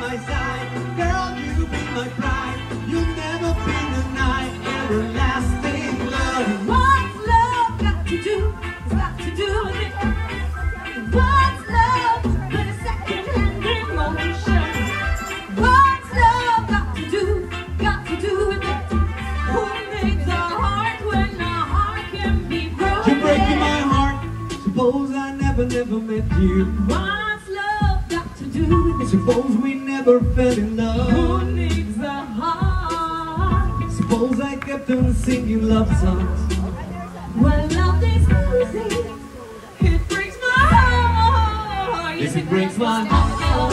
my side. Girl, you be my pride. You'll never be denied everlasting love. What's love got to do? It's got to do with it. What's love but a second-hand emotion? What's love got to do? Got to do with it. Who makes a heart when a heart can be broken? You're breaking my heart. Suppose I never met you. What's love got to do with it? Suppose we never fell in love. Who needs a heart? Suppose I kept on singing love songs. Well, love is easy. It breaks my heart. Yes, it breaks my heart.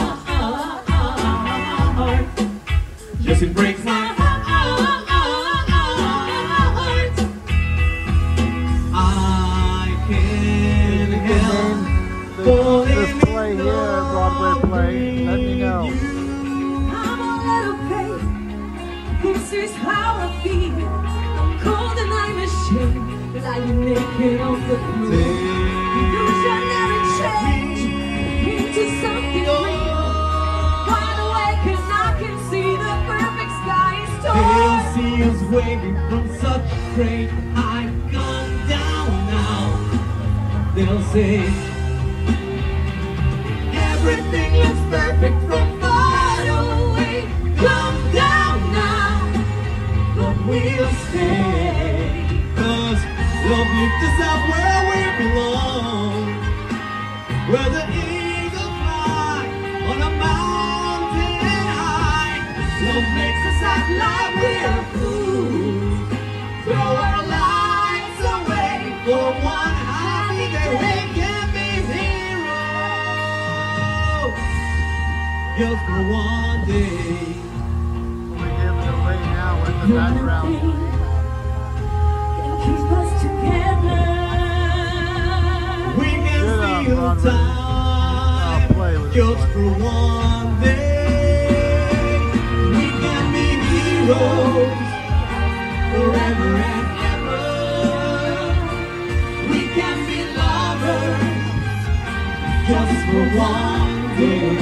Yes, it breaks my heart. I can't help This play here, Broadway play, let me know. I'm a little pain. This is how I feel. I'm cold and I'm ashamed. Lying naked on the floor. Illusionary change into something real. Wide awake and I can see the perfect sky is torn. Pale seas waving from such great height. Come down now, they'll say. Everything looks perfect from far away. Come down now, but we'll stay. 'Cause love lifts us up where we belong, where the eagles fly on a mountain high. Love makes us act like we're fools. Throw our lives away for one happy day. We can be heroes just for one day. We're giving it away now in the background. Keep us together. We can steal time just for one day. We can be heroes forever and ever. We can be lovers just for one day.